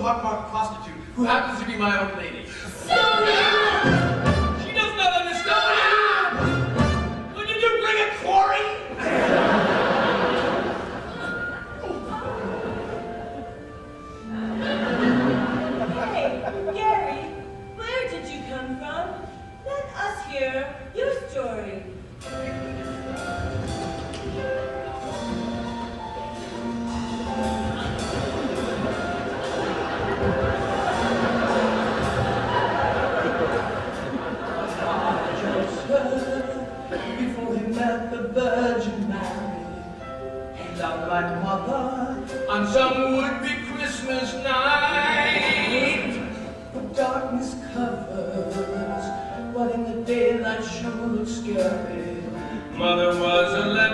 pockmarked prostitute who happens to be my old lady. She does not understand! What did you bring a quarry? Hey, Gary, where did you come from? Let us hear your story. Before he met the Virgin Mary, he loved my mother On some would-be Christmas night. The darkness covers, but in the daylight sure looks scary. Mother was a